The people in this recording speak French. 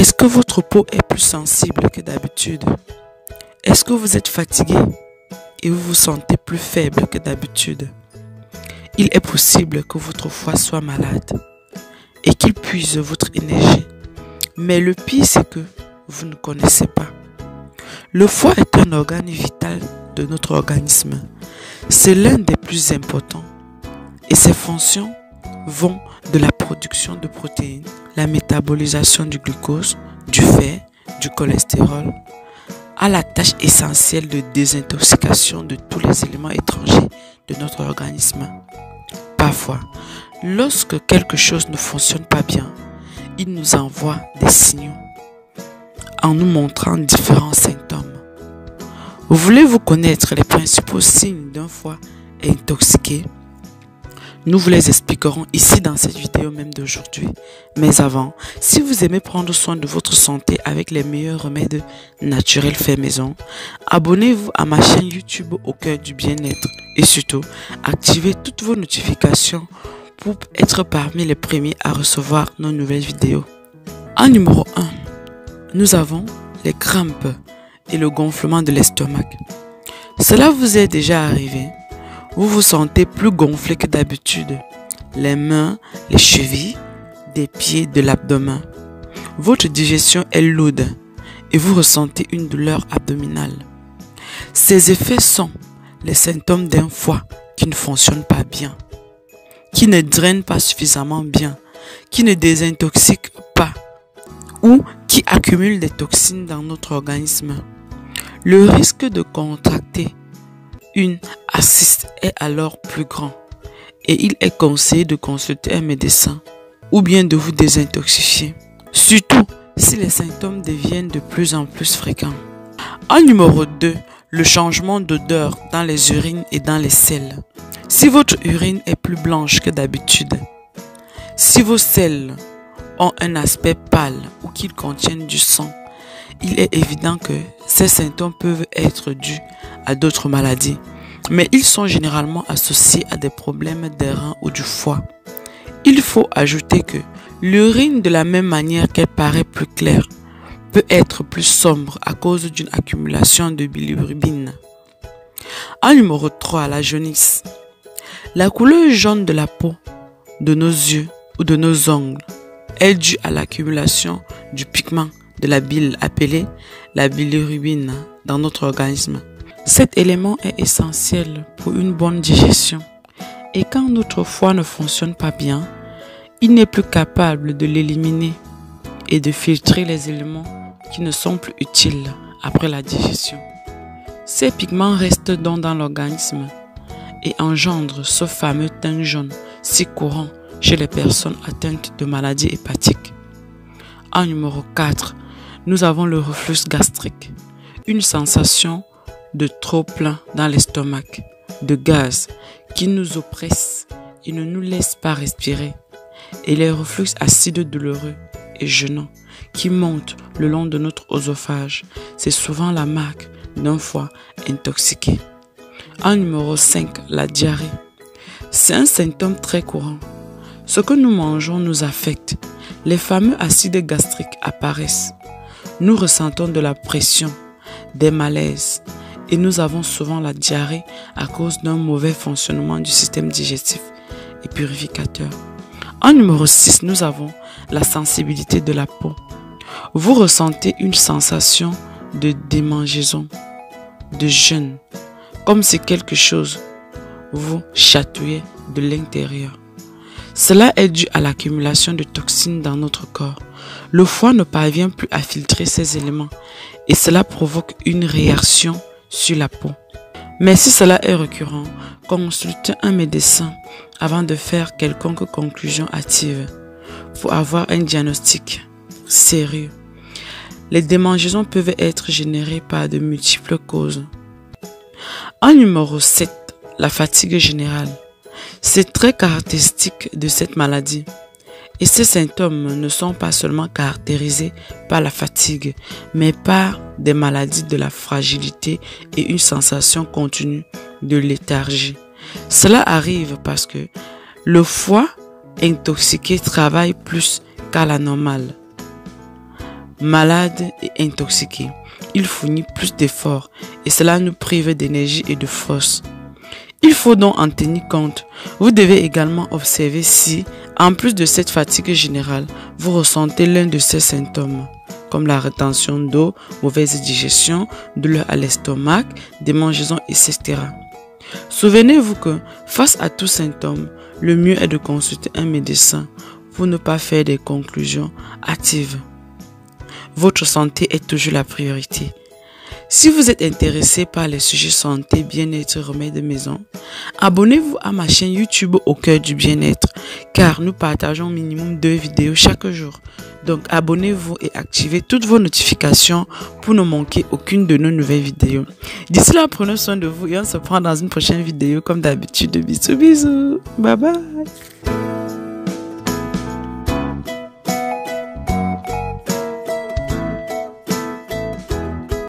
Est-ce que votre peau est plus sensible que d'habitude? Est-ce que vous êtes fatigué et vous vous sentez plus faible que d'habitude? Il est possible que votre foie soit malade et qu'il puise votre énergie. Mais le pire, c'est que vous ne connaissez pas. Le foie est un organe vital de notre organisme. C'est l'un des plus importants et ses fonctions vont de la production de protéines, la métabolisation du glucose, du fer, du cholestérol, à la tâche essentielle de désintoxication de tous les éléments étrangers de notre organisme. Parfois, lorsque quelque chose ne fonctionne pas bien, il nous envoie des signaux en nous montrant différents symptômes. Voulez-vous connaître les principaux signes d'un foie intoxiqué? Nous vous les expliquerons ici dans cette vidéo même d'aujourd'hui. Mais avant, si vous aimez prendre soin de votre santé avec les meilleurs remèdes naturels faits maison, abonnez-vous à ma chaîne YouTube Au Cœur du Bien-être et surtout, activez toutes vos notifications pour être parmi les premiers à recevoir nos nouvelles vidéos. En numéro 1, nous avons les crampes et le gonflement de l'estomac. Cela vous est déjà arrivé? Vous vous sentez plus gonflé que d'habitude, les mains, les chevilles, des pieds, de l'abdomen. Votre digestion est lourde et vous ressentez une douleur abdominale. Ces effets sont les symptômes d'un foie qui ne fonctionne pas bien, qui ne draine pas suffisamment bien, qui ne désintoxique pas ou qui accumule des toxines dans notre organisme. Le risque de contracter une ascite est alors plus grand et il est conseillé de consulter un médecin ou bien de vous désintoxifier, surtout si les symptômes deviennent de plus en plus fréquents. En numéro 2, le changement d'odeur dans les urines et dans les selles. Si votre urine est plus blanche que d'habitude, si vos selles ont un aspect pâle ou qu'ils contiennent du sang, il est évident que ces symptômes peuvent être dus à d'autres maladies, mais ils sont généralement associés à des problèmes des reins ou du foie. Il faut ajouter que l'urine, de la même manière qu'elle paraît plus claire, peut être plus sombre à cause d'une accumulation de bilirubine. En numéro 3, la jaunisse. La couleur jaune de la peau, de nos yeux ou de nos ongles est due à l'accumulation du pigment de la bile appelée la bilirubine dans notre organisme. Cet élément est essentiel pour une bonne digestion et quand notre foie ne fonctionne pas bien, il n'est plus capable de l'éliminer et de filtrer les éléments qui ne sont plus utiles après la digestion. Ces pigments restent donc dans l'organisme et engendrent ce fameux teint jaune si courant chez les personnes atteintes de maladies hépatiques. En numéro 4, nous avons le reflux gastrique, une sensation de trop plein dans l'estomac, de gaz qui nous oppresse et ne nous laisse pas respirer, et les reflux acides douloureux et gênants qui montent le long de notre œsophage. C'est souvent la marque d'un foie intoxiqué. En numéro 5, la diarrhée. C'est un symptôme très courant. Ce que nous mangeons nous affecte. Les fameux acides gastriques apparaissent. Nous ressentons de la pression, des malaises et nous avons souvent la diarrhée à cause d'un mauvais fonctionnement du système digestif et purificateur. En numéro 6, nous avons la sensibilité de la peau. Vous ressentez une sensation de démangeaison, de gêne, comme si quelque chose vous chatouillait de l'intérieur. Cela est dû à l'accumulation de toxines dans notre corps. Le foie ne parvient plus à filtrer ces éléments et cela provoque une réaction sur la peau. Mais si cela est récurrent, consultez un médecin avant de faire quelconque conclusion hâtive pour avoir un diagnostic sérieux. Les démangeaisons peuvent être générées par de multiples causes. En numéro 7, la fatigue générale. C'est très caractéristique de cette maladie. Et ces symptômes ne sont pas seulement caractérisés par la fatigue, mais par des maladies de la fragilité et une sensation continue de léthargie. Cela arrive parce que le foie intoxiqué travaille plus qu'à la normale. malade et intoxiqué. Il fournit plus d'efforts et cela nous prive d'énergie et de force. Il faut donc en tenir compte. Vous devez également observer si, en plus de cette fatigue générale, vous ressentez l'un de ces symptômes, comme la rétention d'eau, mauvaise digestion, douleur à l'estomac, démangeaisons, etc. Souvenez-vous que, face à tous symptômes, le mieux est de consulter un médecin pour ne pas faire des conclusions hâtives. Votre santé est toujours la priorité. Si vous êtes intéressé par les sujets santé, bien-être, remèdes de maison, abonnez-vous à ma chaîne YouTube Au cœur du bien-être, car nous partageons au minimum 2 vidéos chaque jour. Donc abonnez-vous et activez toutes vos notifications pour ne manquer aucune de nos nouvelles vidéos. D'ici là, prenez soin de vous et on se prend dans une prochaine vidéo comme d'habitude. Bisous, bisous. Bye bye.